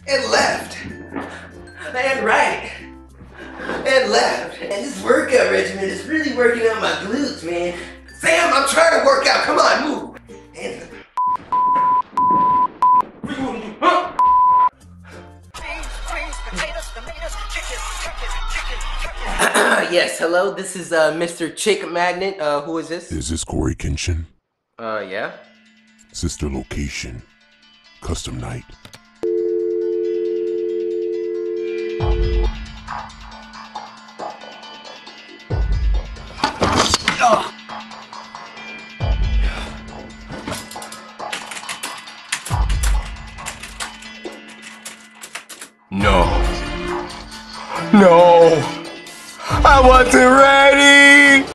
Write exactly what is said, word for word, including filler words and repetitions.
and left, and right, and left. And this workout regimen is really working out my glutes, man. Sam, I'm trying to work out. Come on, move. And yes, hello, this is uh, Mister Chick Magnet. Uh, who is this? Is this Corey Kenshin? Uh, yeah? Sister location. Custom night. Oh. No. No. I want to rest.